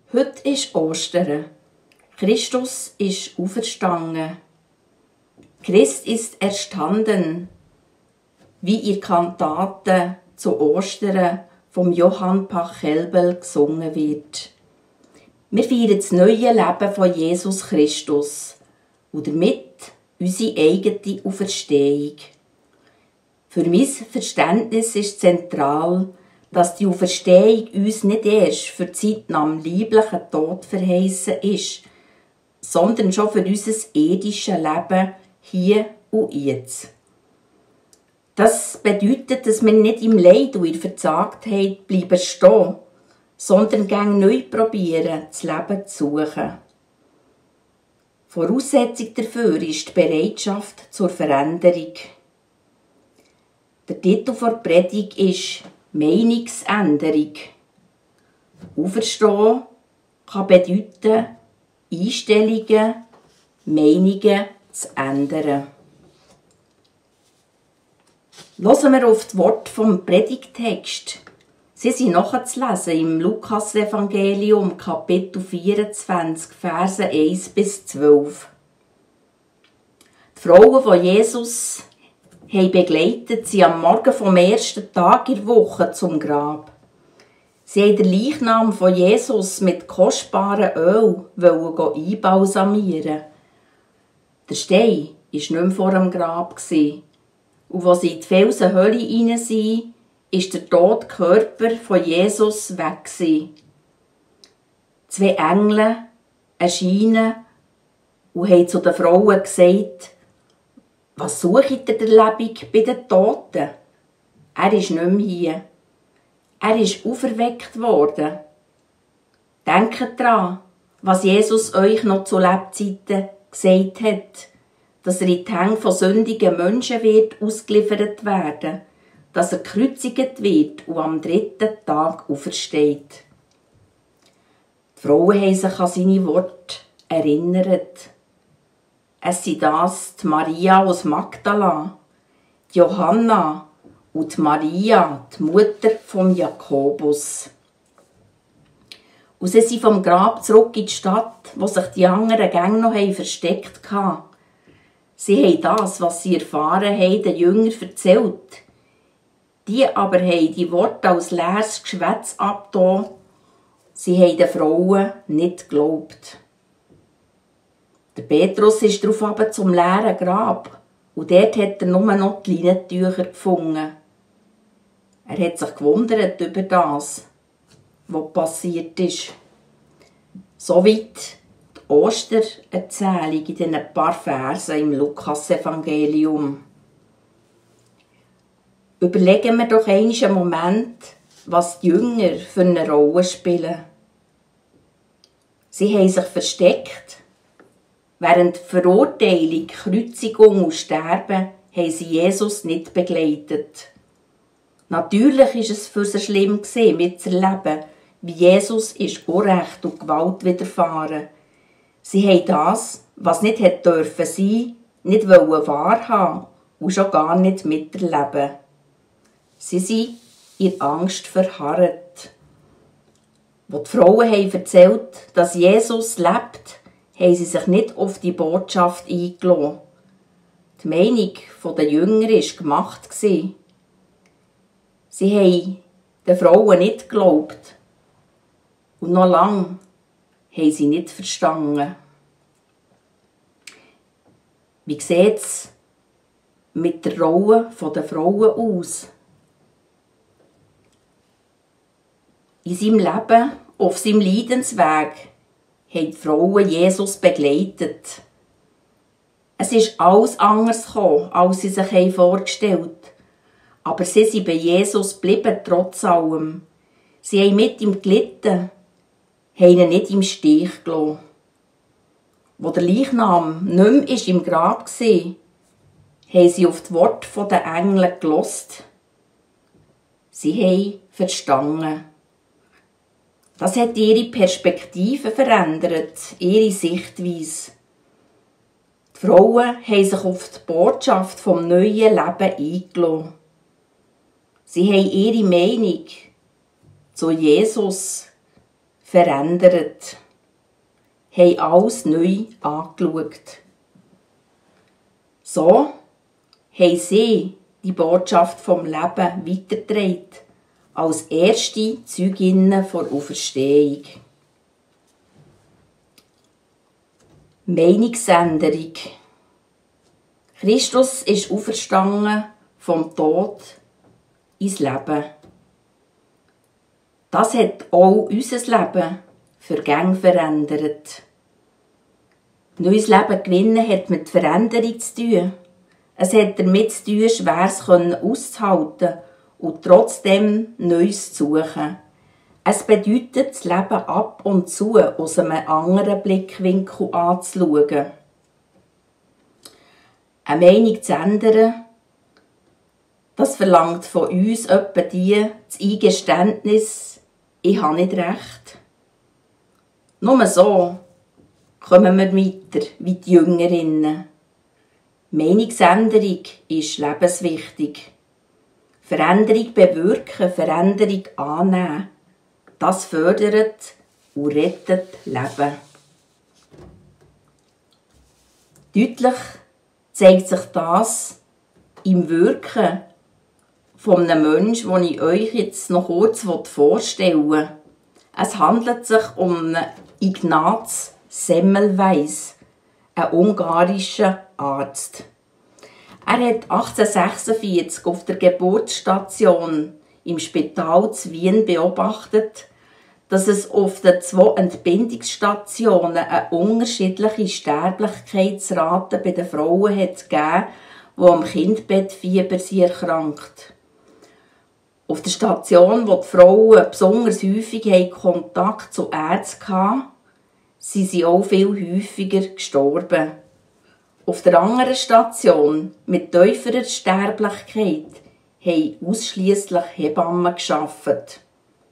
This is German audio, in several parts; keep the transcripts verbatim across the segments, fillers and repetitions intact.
Heute ist Ostern. Christus ist auferstanden. Christ ist erstanden, wie in Kantaten zu Ostern vom Johann Pachelbel gesungen wird. Wir feiern das neue Leben von Jesus Christus und damit unsere eigene Auferstehung. Für mein Verständnis ist zentral, dass die Auferstehung uns nicht erst für die Zeit nach dem leiblichen Tod verheissen ist, sondern schon für unser irdisches Leben hier und jetzt. Das bedeutet, dass wir nicht im Leid und in der Verzagtheit bleiben stehen, sondern gern neu probieren, das Leben zu suchen. Voraussetzung dafür ist die Bereitschaft zur Veränderung. Der Titel der Predigt ist Meinungsänderung. Auferstehen kann bedeuten, Einstellungen, Meinungen zu ändern. Hören wir auf das Wort vom Predigttext. Sie sind nachzulesen im Lukas-Evangelium, Kapitel vierundzwanzig, Verse eins bis zwölf. Die Frauen von Jesus haben begleitet sie am Morgen vom ersten Tag in der Woche zum Grab. Sie wollten den Leichnam von Jesus mit kostbarem Öl einbalsamieren. Der Stein war nicht mehr vor dem Grab. Und als sie in die Felsenhöhle hinein sind, ist der tote Körper von Jesus weg. Zwei Engel erschienen und haben zu den Frauen gesagt: «Was sucht ihr der Lebung bei den Toten? Er ist nicht mehr hier. Er ist auferweckt worden. Denkt daran, was Jesus euch noch zu Lebzeiten gesagt hat, dass er in die Hände von sündigen Menschen wird ausgeliefert werden, dass er gekreuzigt wird und am dritten Tag aufersteht.» Die Frauen haben sich an seine Worte erinnert. Es sind das die Maria aus Magdala, die Johanna und die Maria, die Mutter von Jakobus. Und sie sind vom Grab zurück in die Stadt, wo sich die anderen Gänge noch versteckt hatten. Sie haben das, was sie erfahren haben, den Jüngern erzählt. Die aber haben die Worte als leeres Geschwätz abgetan. Sie haben den Frauen nicht geglaubt. Der Petrus ist darauf zum leeren Grab und dort hat er nur noch die Leinentücher gefunden. Er hat sich gewundert über das, was passiert ist. Soweit die Ostererzählung in diesen paar Versen im Lukas-Evangelium. Überlegen wir doch einen Moment, was die Jünger für eine Rolle spielen. Sie haben sich versteckt. Während Verurteilung, Kreuzigung und Sterben haben sie Jesus nicht begleitet. Natürlich war es für sie schlimm mitzuerleben, wie Jesus ist Unrecht und Gewalt widerfahren. Sie haben das, was nicht hätte dürfen sein, nicht wahrhaben und schon gar nicht miterleben. Sie sind in Angst verharrt. Als die Frauen haben erzählt, dass Jesus lebt, haben sie sich nicht auf die Botschaft eingelassen. Die Meinung der Jünger war gemacht. Sie haben den Frauen nicht geglaubt. Und noch lange haben sie nicht verstanden. Wie sieht es mit der Rolle der Frauen aus? In seinem Leben, auf seinem Leidensweg, haben die Frauen Jesus begleitet. Es ist alles anders gekommen, als sie sich vorgestellt haben. Aber sie sind bei Jesus geblieben, trotz allem. Sie haben mit ihm gelitten, haben ihn nicht im Stich gelassen. Als der Leichnam nicht mehr im Grab war, haben sie auf die Worte der Engel gehört. Sie haben verstanden. Das hat ihre Perspektive verändert, ihre Sichtweise. Die Frauen haben sich auf die Botschaft vom neuen Leben eingelassen. Sie haben ihre Meinung zu Jesus verändert, haben alles neu angeschaut. So haben sie die Botschaft vom Leben weitergetragen, als erste Zeuginnen der Auferstehung. Meinungsänderung. Christus ist auferstanden vom Tod ins Leben. Das hat auch unser Leben für Gänge verändert. Neues Leben gewinnen hat mit Veränderung zu tun. Es hat damit zu tun, Schweres auszuhalten und trotzdem Neues zu suchen. Es bedeutet, das Leben ab und zu aus einem anderen Blickwinkel anzuschauen. Eine Meinung zu ändern, das verlangt von uns etwa die, das Eingeständnis, ich habe nicht recht. Nur so kommen wir weiter wie die Jüngerinnen. Meinungsänderung ist lebenswichtig. Veränderung bewirken, Veränderung annehmen, das fördert und rettet Leben. Deutlich zeigt sich das im Wirken von einem Menschen, den ich euch jetzt noch kurz vorstellen will. Es handelt sich um Ignaz Semmelweis, einen ungarischen Arzt. Er hat achtzehnhundertsechsundvierzig auf der Geburtsstation im Spital zu Wien beobachtet, dass es auf den zwei Entbindungsstationen eine unterschiedliche Sterblichkeitsrate bei den Frauen hat gegeben, die am Kindbettfieber erkrankt. Auf der Station, wo die Frauen besonders häufig Kontakt zu Ärzten hatten, sind sie auch viel häufiger gestorben. Auf der anderen Station, mit tieferer Sterblichkeit, haben ausschliesslich Hebammen gearbeitet.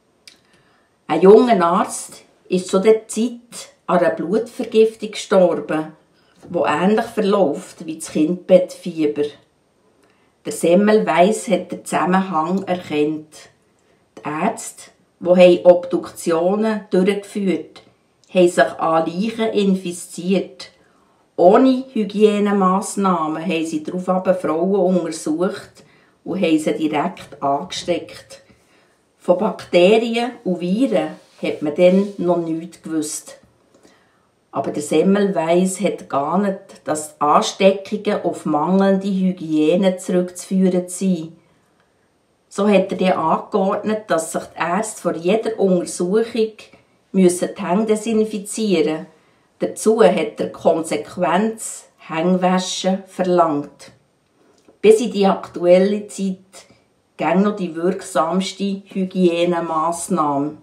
Ein junger Arzt ist zu der Zeit an einer Blutvergiftung gestorben, die ähnlich verläuft wie das Kindbettfieber. Der Semmelweis hat den Zusammenhang erkannt. Die Ärzte, die Obduktionen durchgeführt haben, haben sich an Leichen infiziert. Ohne Hygienemaßnahmen haben sie daraufhin Frauen untersucht und haben sie direkt angesteckt. Von Bakterien und Viren hat man dann noch nichts gewusst. Aber der Semmelweis hat geahnt, dass die Ansteckungen auf mangelnde Hygiene zurückzuführen sind. So hat er dann angeordnet, dass sich die Ärzte vor jeder Untersuchung müssen die Hände desinfizieren müssen. Dazu hat er konsequent Hängewaschen verlangt. Bis in die aktuelle Zeit ging noch die wirksamste Hygienemaßnahme.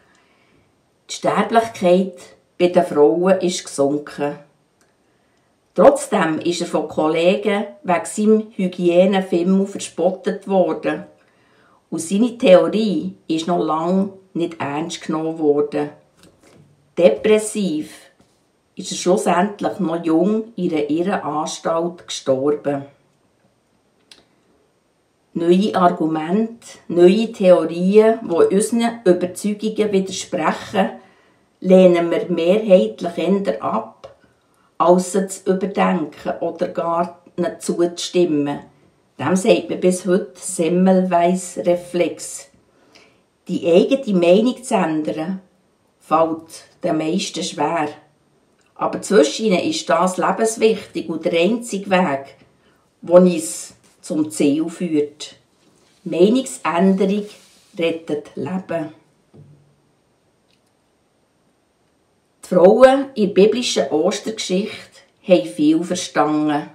Die Sterblichkeit bei den Frauen ist gesunken. Trotzdem ist er von Kollegen wegen seinem Hygienefimmel verspottet worden. Und seine Theorie ist noch lange nicht ernst genommen worden. Depressiv ist er schlussendlich noch jung in einer Irrenanstalt gestorben. Neue Argumente, neue Theorien, die unseren Überzeugungen widersprechen, lehnen wir mehrheitlich eher ab, als sie zu überdenken oder gar nicht zuzustimmen. Dem sagt man bis heute Semmelweis-Reflex. Die eigene Meinung zu ändern, fällt den meisten schwer. Aber zwischen ihnen ist das lebenswichtig und der einzige Weg, der uns zum Ziel führt. Meinungsänderung rettet Leben. Die Frauen in der biblischen Ostergeschichte haben viel verstanden.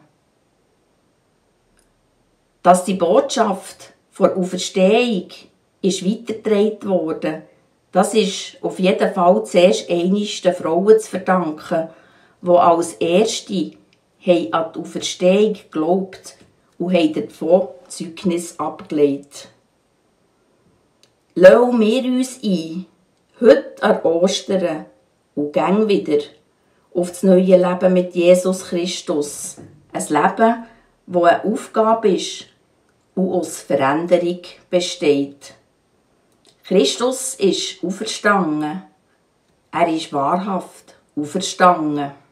Dass die Botschaft der Auferstehung ist weitergetragen wurde, das ist auf jeden Fall zuerst einmal den Frauen zu verdanken, die als Erste haben an die Auferstehung geglaubt und haben davon Zeugnis abgelegt. Lassen wir uns ein, heute an Ostern und gehen wieder auf das neue Leben mit Jesus Christus. Ein Leben, das eine Aufgabe ist und aus Veränderung besteht. Christus ist auferstanden. Er ist wahrhaft auferstanden.